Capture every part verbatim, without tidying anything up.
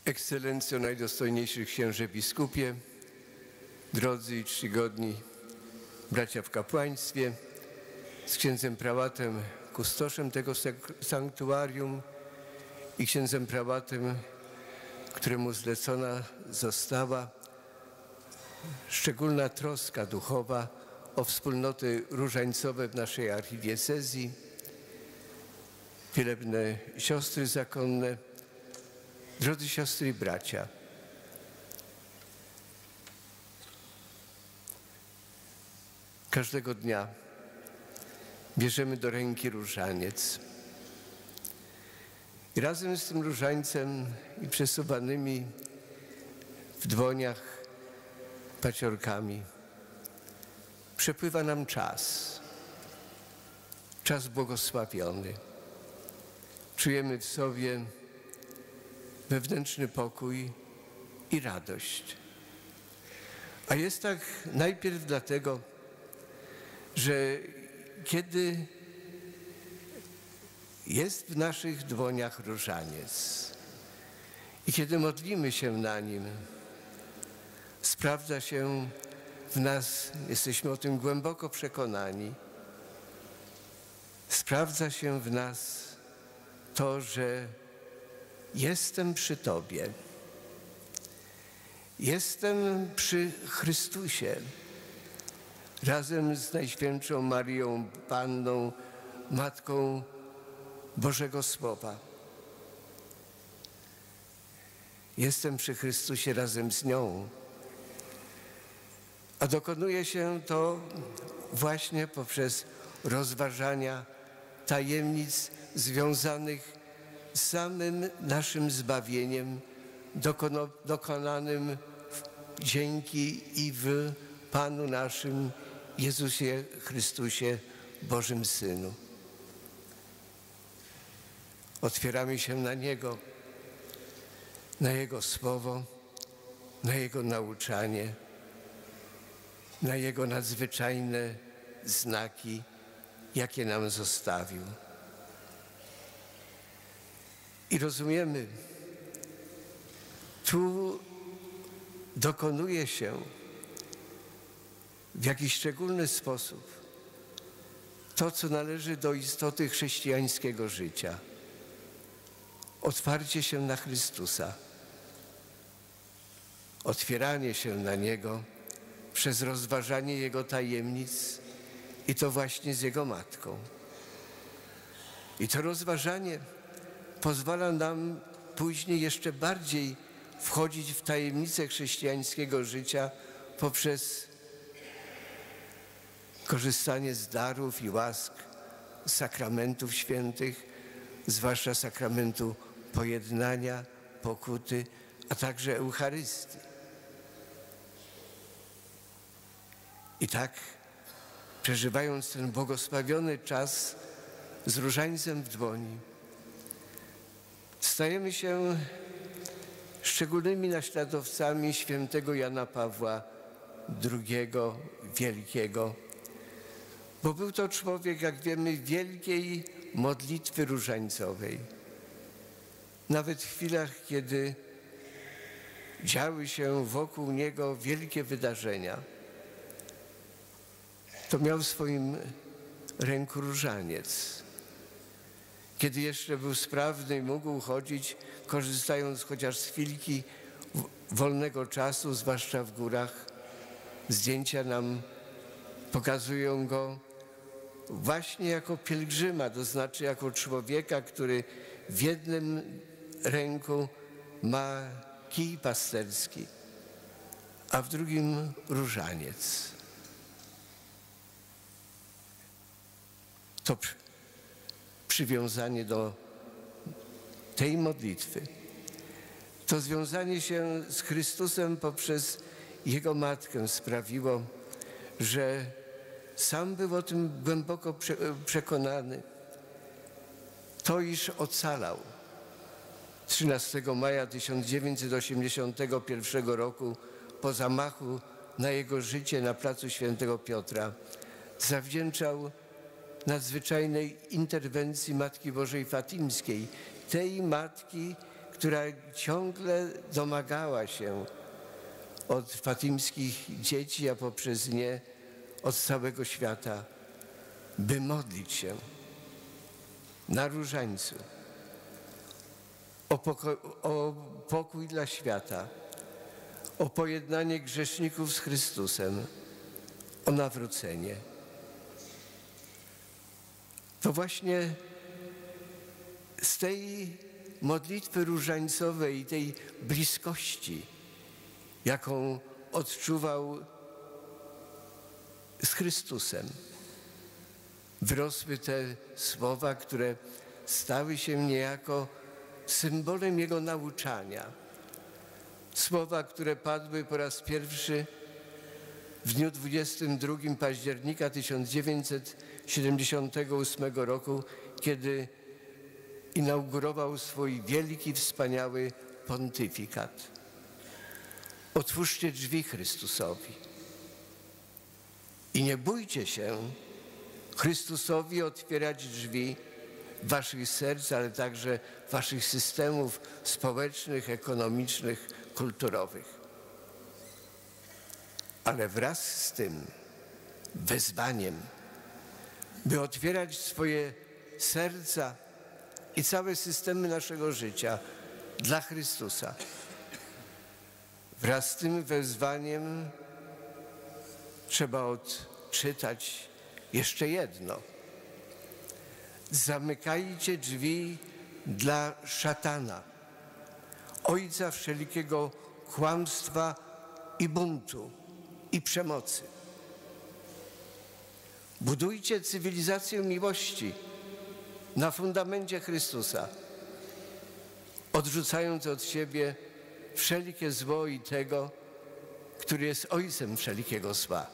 Ekscelencjo, najdostojniejszy księże biskupie, drodzy i czcigodni bracia w kapłaństwie, z księdzem prałatem, kustoszem tego sanktuarium i księdzem prałatem, któremu zlecona została szczególna troska duchowa o wspólnoty różańcowe w naszej archidiecezji, wielebne siostry zakonne, drodzy siostry i bracia. Każdego dnia bierzemy do ręki różaniec i razem z tym różańcem i przesuwanymi w dłoniach paciorkami przepływa nam czas, czas błogosławiony. Czujemy w sobie wewnętrzny pokój i radość. A jest tak najpierw dlatego, że kiedy jest w naszych dłoniach różaniec i kiedy modlimy się na nim, sprawdza się w nas, jesteśmy o tym głęboko przekonani, sprawdza się w nas to, że jestem przy Tobie. Jestem przy Chrystusie. Razem z Najświętszą Maryją Panną, Matką Bożego Słowa. Jestem przy Chrystusie razem z nią. A dokonuje się to właśnie poprzez rozważania tajemnic związanych z samym naszym zbawieniem, dokonanym dzięki i w Panu naszym Jezusie Chrystusie, Bożym Synu. Otwieramy się na Niego, na Jego Słowo, na Jego nauczanie, na Jego nadzwyczajne znaki, jakie nam zostawił. I rozumiemy, tu dokonuje się w jakiś szczególny sposób to, co należy do istoty chrześcijańskiego życia. Otwarcie się na Chrystusa, otwieranie się na Niego przez rozważanie Jego tajemnic i to właśnie z Jego Matką. I to rozważanie pozwala nam później jeszcze bardziej wchodzić w tajemnicę chrześcijańskiego życia poprzez korzystanie z darów i łask sakramentów świętych, zwłaszcza sakramentu pojednania, pokuty, a także Eucharystii. I tak, przeżywając ten błogosławiony czas z różańcem w dłoni, stajemy się szczególnymi naśladowcami świętego Jana Pawła drugiego Wielkiego, bo był to człowiek, jak wiemy, wielkiej modlitwy różańcowej. Nawet w chwilach, kiedy działy się wokół niego wielkie wydarzenia, to miał w swoim ręku różaniec. Kiedy jeszcze był sprawny i mógł chodzić, korzystając chociaż z chwilki wolnego czasu, zwłaszcza w górach, zdjęcia nam pokazują go właśnie jako pielgrzyma, to znaczy jako człowieka, który w jednym ręku ma kij pasterski, a w drugim różaniec. To przywiązanie do tej modlitwy, to związanie się z Chrystusem poprzez Jego Matkę sprawiło, że sam był o tym głęboko przekonany. To, iż ocalał trzynastego maja tysiąc dziewięćset osiemdziesiątego pierwszego roku po zamachu na jego życie na placu Świętego Piotra, zawdzięczał nadzwyczajnej interwencji Matki Bożej Fatimskiej, tej matki, która ciągle domagała się od fatimskich dzieci, a poprzez nie od całego świata, by modlić się na różańcu o, poko- o pokój dla świata, o pojednanie grzeszników z Chrystusem, o nawrócenie. To właśnie z tej modlitwy różańcowej i tej bliskości, jaką odczuwał z Chrystusem, wyrosły te słowa, które stały się niejako symbolem Jego nauczania. Słowa, które padły po raz pierwszy w dniu dwudziestego drugiego października tysiąc dziewięćset siedemdziesiątego ósmego roku, kiedy inaugurował swój wielki, wspaniały pontyfikat. Otwórzcie drzwi Chrystusowi i nie bójcie się Chrystusowi otwierać drzwi waszych serc, ale także waszych systemów społecznych, ekonomicznych, kulturowych. Ale wraz z tym wezwaniem, by otwierać swoje serca i całe systemy naszego życia dla Chrystusa, wraz z tym wezwaniem trzeba odczytać jeszcze jedno. Zamykajcie drzwi dla szatana, ojca wszelkiego kłamstwa i buntu i przemocy. Budujcie cywilizację miłości na fundamencie Chrystusa, odrzucając od siebie wszelkie zło i tego, który jest ojcem wszelkiego zła.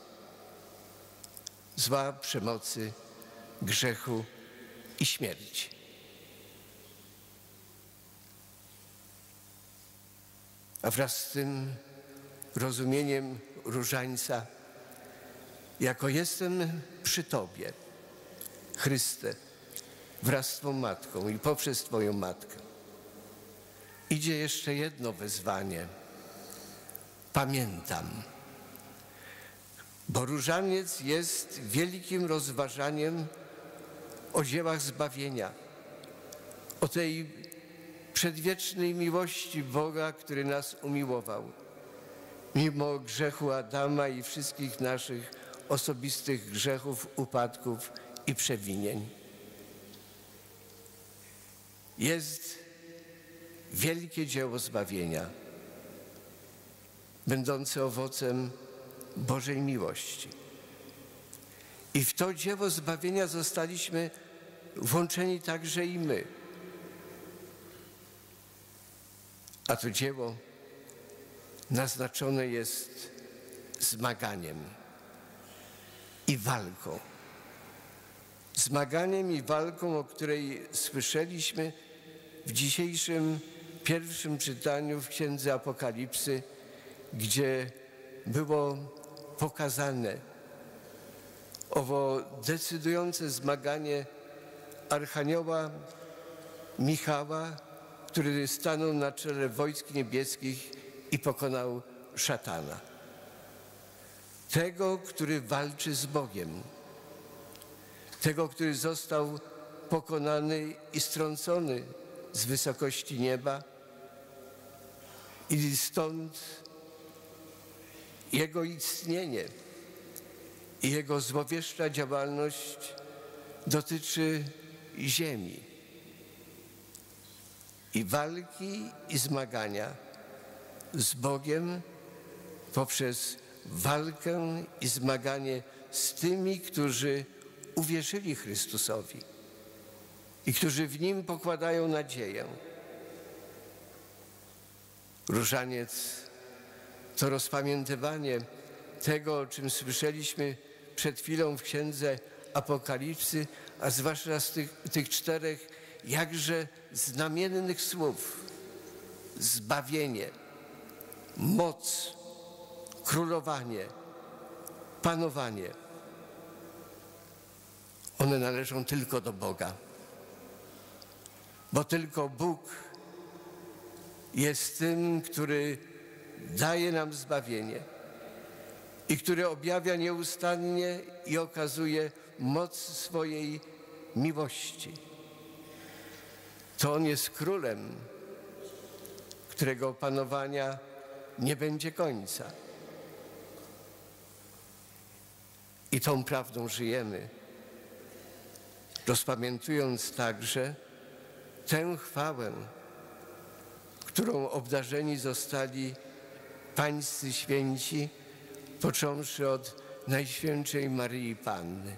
Zła, przemocy, grzechu i śmierci. A wraz z tym rozumieniem różańca, jako jestem przy Tobie, Chryste, wraz z Twą Matką i poprzez Twoją Matkę, idzie jeszcze jedno wezwanie. Pamiętam. Bo różaniec jest wielkim rozważaniem o dziełach zbawienia, o tej przedwiecznej miłości Boga, który nas umiłował, mimo grzechu Adama i wszystkich naszych osobistych grzechów, upadków i przewinień. Jest wielkie dzieło zbawienia, będące owocem Bożej miłości. I w to dzieło zbawienia zostaliśmy włączeni także i my. A to dzieło naznaczone jest zmaganiem i walką. Zmaganiem i walką, o której słyszeliśmy w dzisiejszym pierwszym czytaniu w Księdze Apokalipsy, gdzie było pokazane owo decydujące zmaganie archanioła Michała, który stanął na czele wojsk niebieskich i pokonał szatana. Tego, który walczy z Bogiem. Tego, który został pokonany i strącony z wysokości nieba i stąd jego istnienie i jego złowieszcza działalność dotyczy ziemi. I walki i zmagania z Bogiem poprzez walkę i zmaganie z tymi, którzy uwierzyli Chrystusowi i którzy w Nim pokładają nadzieję. Różaniec to rozpamiętywanie tego, o czym słyszeliśmy przed chwilą w Księdze Apokalipsy, a zwłaszcza z tych, tych czterech jakże znamiennych słów: zbawienie, moc, królowanie, panowanie. One należą tylko do Boga, bo tylko Bóg jest tym, który daje nam zbawienie i który objawia nieustannie i okazuje moc swojej miłości. To On jest królem, którego panowania nie będzie końca. I tą prawdą żyjemy, rozpamiętując także tę chwałę, którą obdarzeni zostali pańscy święci, począwszy od Najświętszej Maryi Panny.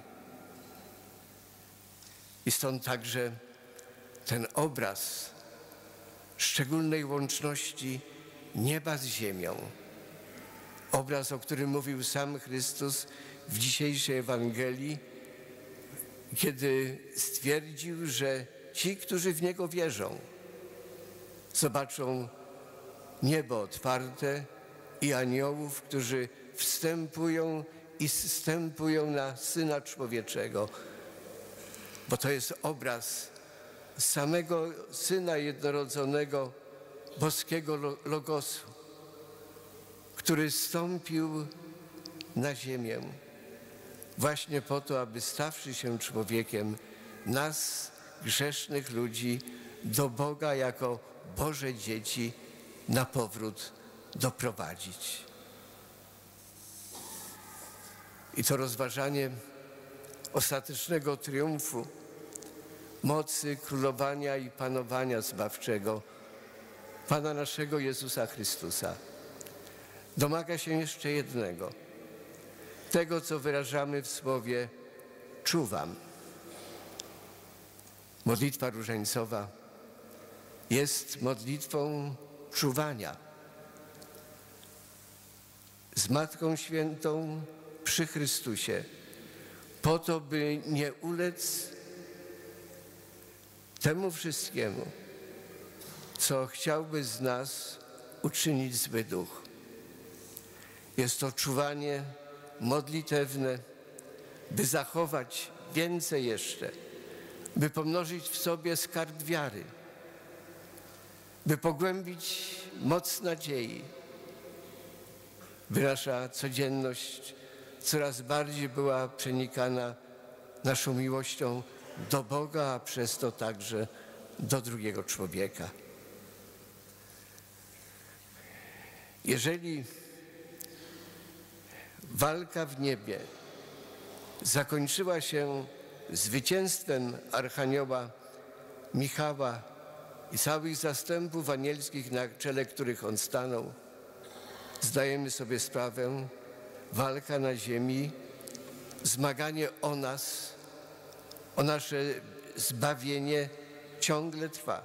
I stąd także ten obraz szczególnej łączności nieba z ziemią. Obraz, o którym mówił sam Chrystus w dzisiejszej Ewangelii, kiedy stwierdził, że ci, którzy w Niego wierzą, zobaczą niebo otwarte i aniołów, którzy wstępują i zstępują na Syna Człowieczego. Bo to jest obraz samego Syna Jednorodzonego, boskiego Logosu, który zstąpił na ziemię właśnie po to, aby stawszy się człowiekiem, nas, grzesznych ludzi, do Boga jako Boże dzieci na powrót doprowadzić. I to rozważanie ostatecznego triumfu, mocy królowania i panowania zbawczego Pana naszego Jezusa Chrystusa domaga się jeszcze jednego, tego, co wyrażamy w słowie czuwam. Modlitwa różańcowa jest modlitwą czuwania z Matką Świętą przy Chrystusie, po to, by nie ulec temu wszystkiemu, co chciałby z nas uczynić zły duch. Jest to czuwanie modlitewne, by zachować więcej jeszcze, by pomnożyć w sobie skarb wiary, by pogłębić moc nadziei, by nasza codzienność coraz bardziej była przenikana naszą miłością do Boga, a przez to także do drugiego człowieka. Jeżeli walka w niebie zakończyła się zwycięstwem Archanioła Michała i całych zastępów anielskich, na czele których on stanął, zdajemy sobie sprawę, walka na ziemi, zmaganie o nas, o nasze zbawienie ciągle trwa.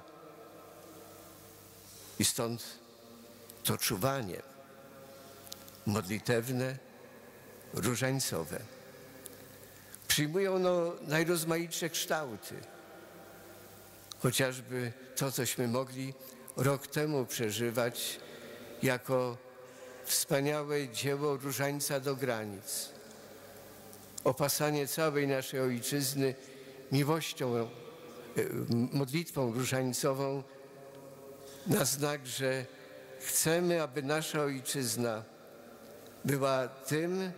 I stąd to czuwanie modlitewne, różańcowe przyjmuje ono najrozmaitsze kształty. Chociażby to, cośmy mogli rok temu przeżywać jako wspaniałe dzieło Różańca do granic. Opasanie całej naszej ojczyzny miłością, modlitwą różańcową na znak, że chcemy, aby nasza ojczyzna była tym,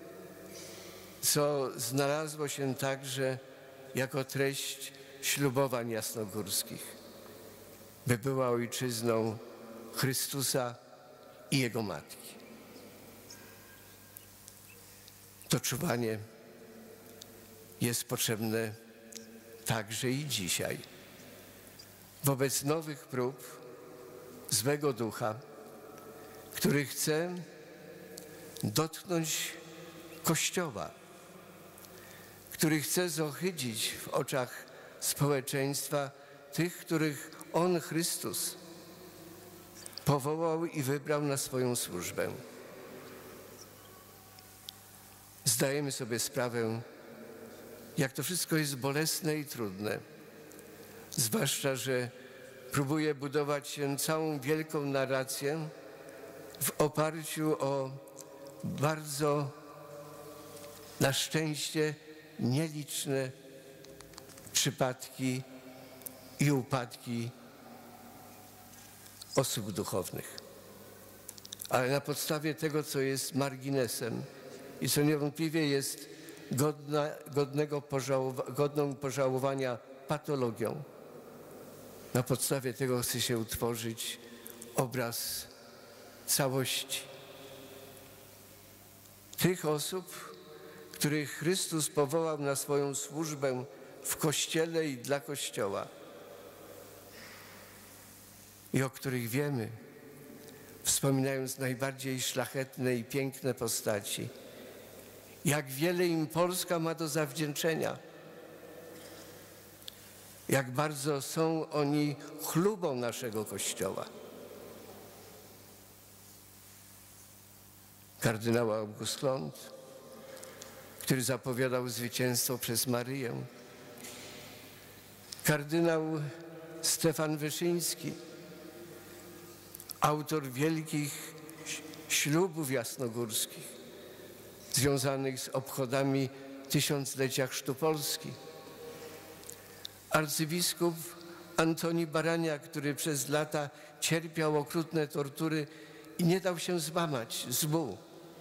co znalazło się także jako treść ślubowań jasnogórskich, by była ojczyzną Chrystusa i Jego Matki. To czuwanie jest potrzebne także i dzisiaj. Wobec nowych prób złego ducha, który chce dotknąć Kościoła, który chce zohydzić w oczach społeczeństwa tych, których On, Chrystus, powołał i wybrał na swoją służbę. Zdajemy sobie sprawę, jak to wszystko jest bolesne i trudne, zwłaszcza że próbuje budować się całą wielką narrację w oparciu o bardzo, na szczęście, nieliczne przypadki i upadki osób duchownych. Ale na podstawie tego, co jest marginesem i co niewątpliwie jest godna, godnego pożałowa- godną pożałowania patologią, na podstawie tego chce się utworzyć obraz całości. Tych osób, których Chrystus powołał na swoją służbę w Kościele i dla Kościoła i o których wiemy, wspominając najbardziej szlachetne i piękne postaci, jak wiele im Polska ma do zawdzięczenia, jak bardzo są oni chlubą naszego Kościoła. Kardynał August Lont, który zapowiadał zwycięstwo przez Maryję. Kardynał Stefan Wyszyński, autor wielkich ślubów jasnogórskich związanych z obchodami tysiąclecia Chrztu Polski. Arcybiskup Antoni Baraniak, który przez lata cierpiał okrutne tortury i nie dał się złamać z bólu.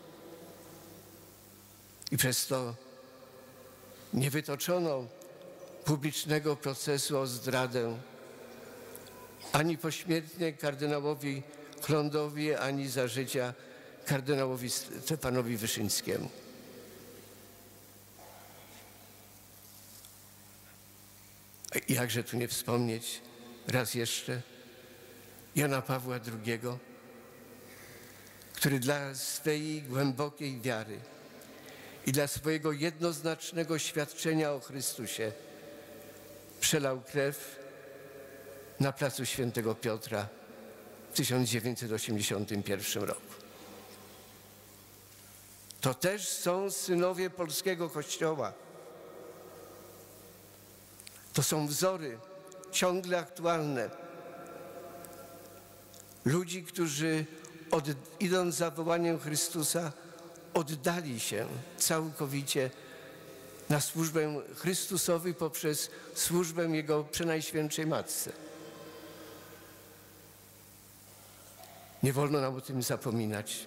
I przez to nie wytoczono publicznego procesu o zdradę ani pośmiertnie kardynałowi Chlądowi, ani za życia kardynałowi Stefanowi Wyszyńskiemu. I jakże tu nie wspomnieć raz jeszcze Jana Pawła drugiego, który dla swej głębokiej wiary i dla swojego jednoznacznego świadczenia o Chrystusie przelał krew na placu Świętego Piotra w tysiąc dziewięćset osiemdziesiątym pierwszym roku. To też są synowie polskiego Kościoła. To są wzory ciągle aktualne ludzi, którzy od, idąc za wołaniem Chrystusa, oddali się całkowicie na służbę Chrystusowi poprzez służbę Jego Przenajświętszej Matce. Nie wolno nam o tym zapominać.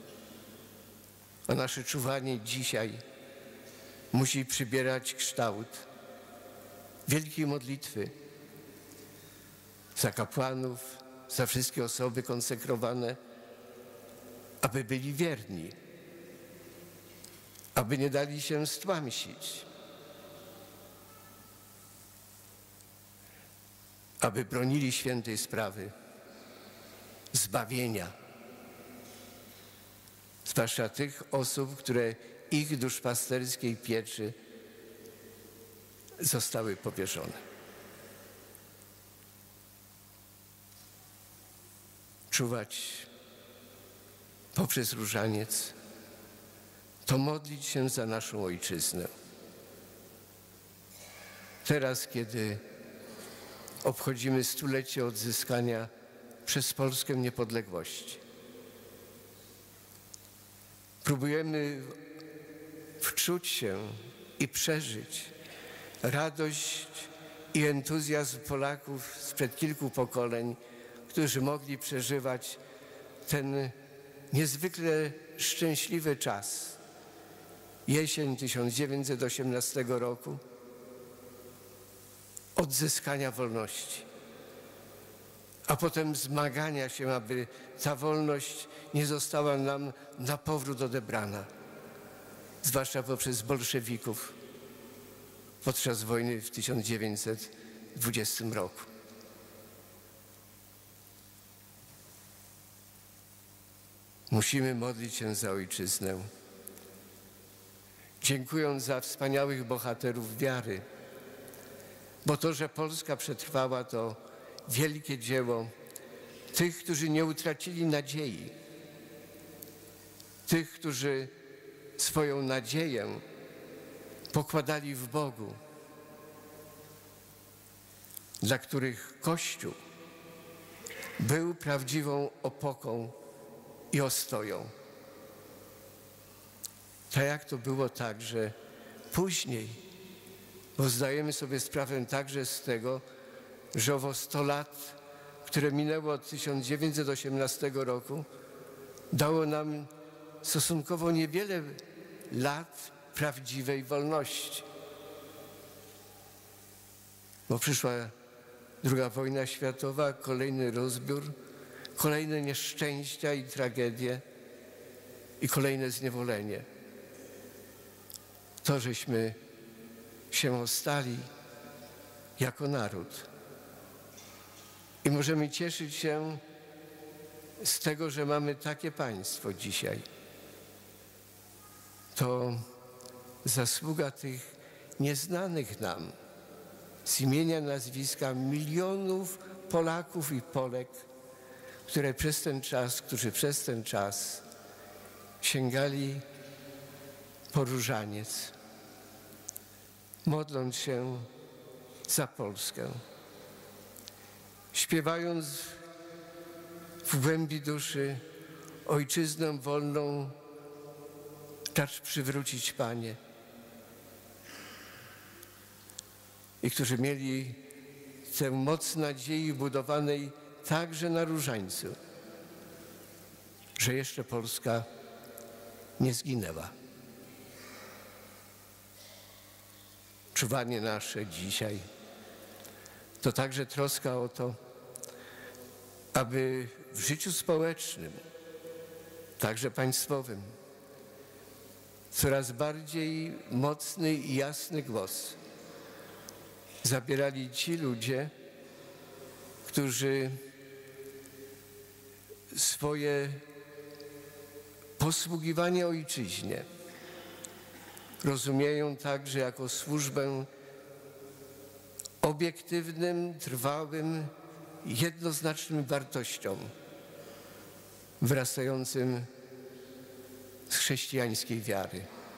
A nasze czuwanie dzisiaj musi przybierać kształt wielkiej modlitwy za kapłanów, za wszystkie osoby konsekrowane, aby byli wierni, aby nie dali się stłamsić, aby bronili świętej sprawy zbawienia, zwłaszcza tych osób, które ich duszpasterskiej pieczy zostały powierzone. Czuwać poprzez różaniec to modlić się za naszą ojczyznę. Teraz, kiedy obchodzimy stulecie odzyskania przez Polskę niepodległości, próbujemy wczuć się i przeżyć radość i entuzjazm Polaków sprzed kilku pokoleń, którzy mogli przeżywać ten niezwykle szczęśliwy czas. Jesień tysiąc dziewięćset osiemnastego roku, odzyskania wolności, a potem zmagania się, aby ta wolność nie została nam na powrót odebrana, zwłaszcza poprzez bolszewików podczas wojny w tysiąc dziewięćset dwudziestym roku. Musimy modlić się za ojczyznę, dziękując za wspaniałych bohaterów wiary, bo to, że Polska przetrwała, to wielkie dzieło tych, którzy nie utracili nadziei, tych, którzy swoją nadzieję pokładali w Bogu, dla których Kościół był prawdziwą opoką i ostoją. Tak jak to było także później, bo zdajemy sobie sprawę także z tego, że owo sto lat, które minęło od tysiąc dziewięćset osiemnastego roku, dało nam stosunkowo niewiele lat prawdziwej wolności. Bo przyszła druga wojna światowa, kolejny rozbiór, kolejne nieszczęścia i tragedie i kolejne zniewolenie. To, żeśmy się ostali jako naród. I możemy cieszyć się z tego, że mamy takie państwo dzisiaj. To zasługa tych nieznanych nam z imienia, nazwiska milionów Polaków i Polek, które przez ten czas, którzy przez ten czas sięgali po różaniec, modląc się za Polskę, śpiewając w głębi duszy: Ojczyznę wolną racz przywrócić, Panie. I którzy mieli tę moc nadziei budowanej także na różańcu, że jeszcze Polska nie zginęła. Czuwanie nasze dzisiaj to także troska o to, aby w życiu społecznym, także państwowym, coraz bardziej mocny i jasny głos zabierali ci ludzie, którzy swoje posługiwanie ojczyźnie rozumieją także jako służbę obiektywnym, trwałym, jednoznacznym wartościom wyrastającym z chrześcijańskiej wiary.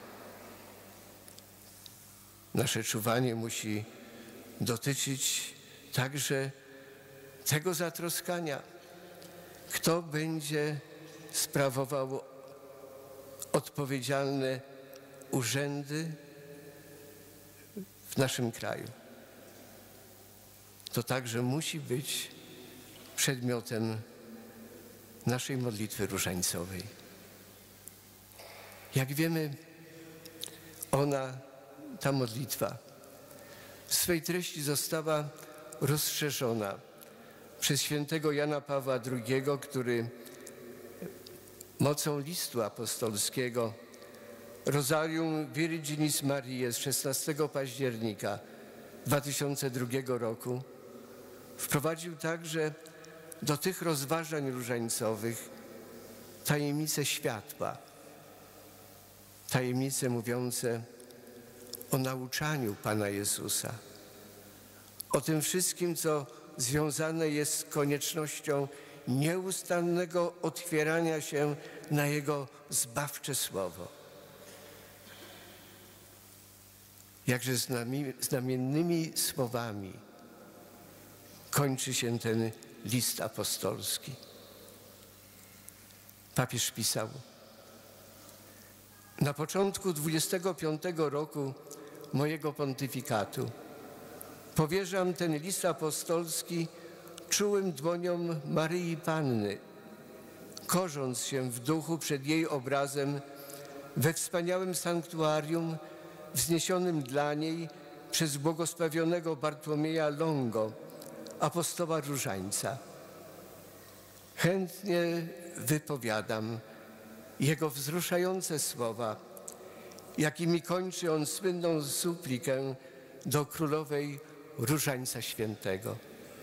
Nasze czuwanie musi dotyczyć także tego zatroskania, kto będzie sprawował odpowiedzialne urzędy w naszym kraju. To także musi być przedmiotem naszej modlitwy różańcowej. Jak wiemy, ona, ta modlitwa, w swej treści została rozszerzona przez świętego Jana Pawła drugiego, który mocą listu apostolskiego Rosarium Virginis Mariae z szesnastego października dwa tysiące drugiego roku wprowadził także do tych rozważań różańcowych tajemnice światła, tajemnice mówiące o nauczaniu Pana Jezusa, o tym wszystkim, co związane jest z koniecznością nieustannego otwierania się na Jego zbawcze słowo. Jakże znamiennymi słowami kończy się ten list apostolski. Papież pisał: na początku dwudziestego piątego roku mojego pontyfikatu powierzam ten list apostolski czułym dłoniom Maryi Panny, korząc się w duchu przed jej obrazem we wspaniałym sanktuarium wzniesionym dla niej przez błogosławionego Bartłomieja Longo, apostoła Różańca. Chętnie wypowiadam jego wzruszające słowa, jakimi kończy on słynną suplikę do królowej Różańca Świętego.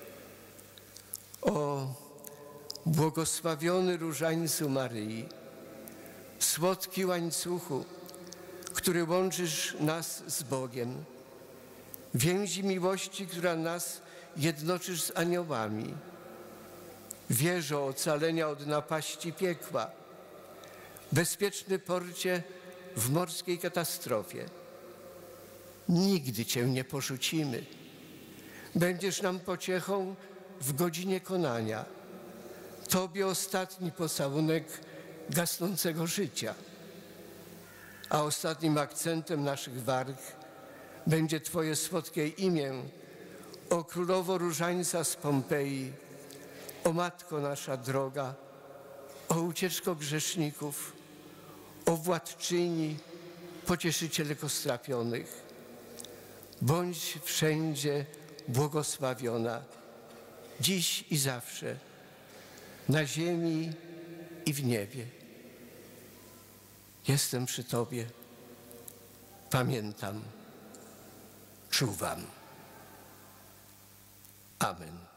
O błogosławiony Różańcu Maryi, słodki łańcuchu, który łączysz nas z Bogiem, więzi miłości, która nas jednoczysz z aniołami, wieżo ocalenia od napaści piekła, bezpieczny porcie w morskiej katastrofie. Nigdy Cię nie porzucimy. Będziesz nam pociechą w godzinie konania. Tobie ostatni pocałunek gasnącego życia. A ostatnim akcentem naszych warg będzie Twoje słodkie imię, o królowo Różańca z Pompeji, O Matko nasza droga, o ucieczko grzeszników, o władczyni, pocieszycielko strapionych, bądź wszędzie błogosławiona, dziś i zawsze, na ziemi i w niebie. Jestem przy Tobie, pamiętam, czuwam. Amen.